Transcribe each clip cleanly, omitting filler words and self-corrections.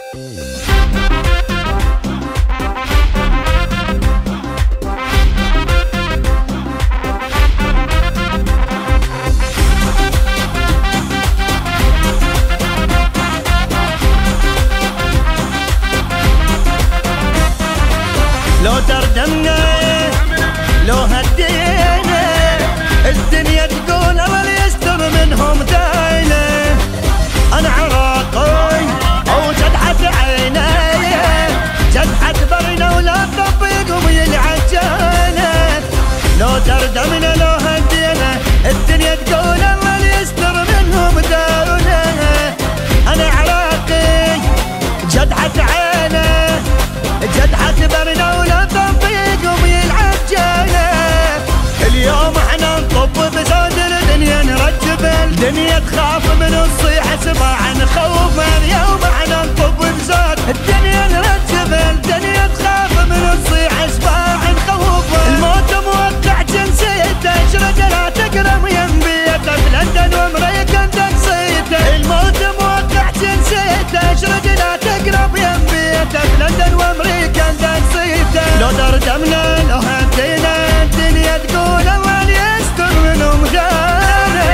لو تردمنا لو هدينا الدنيا تقول الله يستر منهم داينا. انا عراقي او جدحة عيني جدحة برنا ولا طبيقهم العجانة. لو تردمنا لو هدينا الدنيا تقول الله يستر منهم داينا. انا عراقي جدحة عيني جدحة برنا ولا طبيقهم العجانة. اليوم احنا نطب بزاد الدنيا نرجب الدنيا تخاف من الصيح سماع نخوف. اليوم احنا نطب بزاد الدنيا نرجب الدنيا تخاف من الصيح سماع نخوف. الموت موقع جنسيته اشرد لا تقرب ينبيته بلندن وامريكا تقصيته. الموت موقع جنسيته اشرد لا تقرب ينبيته بلندن وامريكا تقصيته. لو تردمنا لو هدينا الدنيا تقول الله يستر منهم دانا.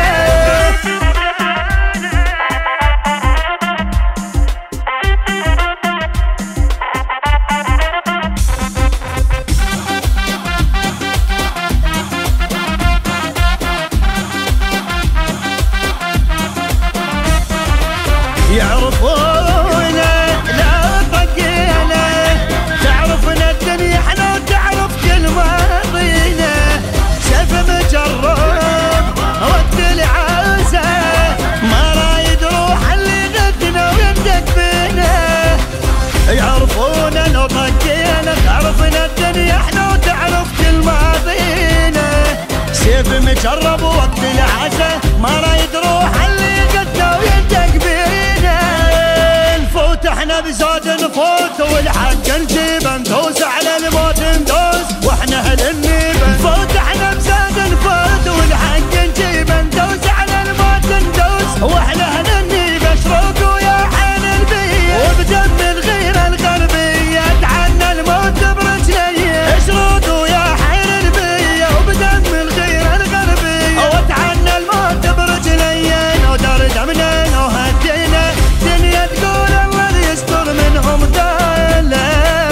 يعرفونا لا طقينا تعرفنا الدنيا احنا وتعرف كل ماضينا. شاف مجرب وقت العازة ما رايد روح اللي غدنا ويندق بينا. يعرفونا لو طقينا تعرفنا الدنيا احنا وتعرف كل ماضينا. سيف مجرب وقت العازة ما رايد روح اللي غدنا ويندق بينا. نفوت احنا بزاد نفوت والحق نجيب ندوس على الموت ندوس واحنا اهل النيبة. نفوت احنا بزاد نفوت والحق نجيب ندوس على الموت ندوس واحنا اهل النيبة. اشرق ويا حين البية وبدم الغيرة الغربية تعنا الموت برجلية. اشرق ويا حين البية وبدم الغيرة الغربية وتعنا الموت برجلية. لو تردمنا لو هدينا الدنيا تقول الله يستر منهم دالا.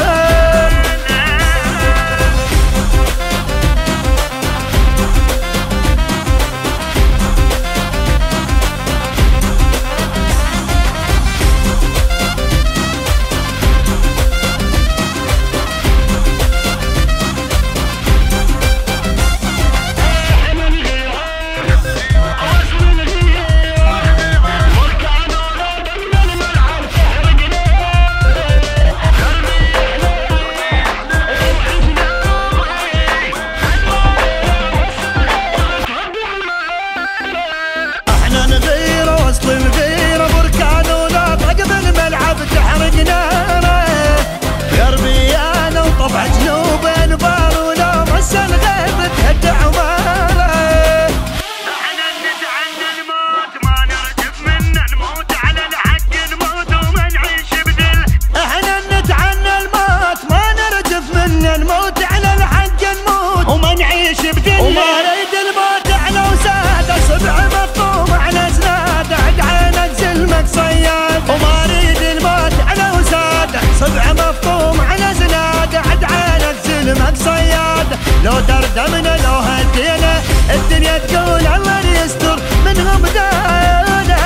لو تردمنا لو هدينا الدنيا تقول الله يستر منهم دانا.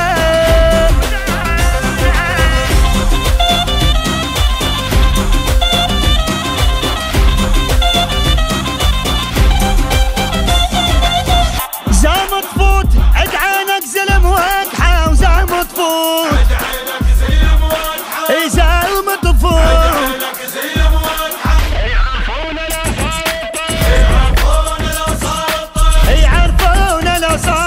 زام تفوت ادعانك زلم واقحة وزام تفوت ادعانك زلم واقحة اي زام تفوت يعرفونا لو صار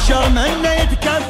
الشر منه يتكبر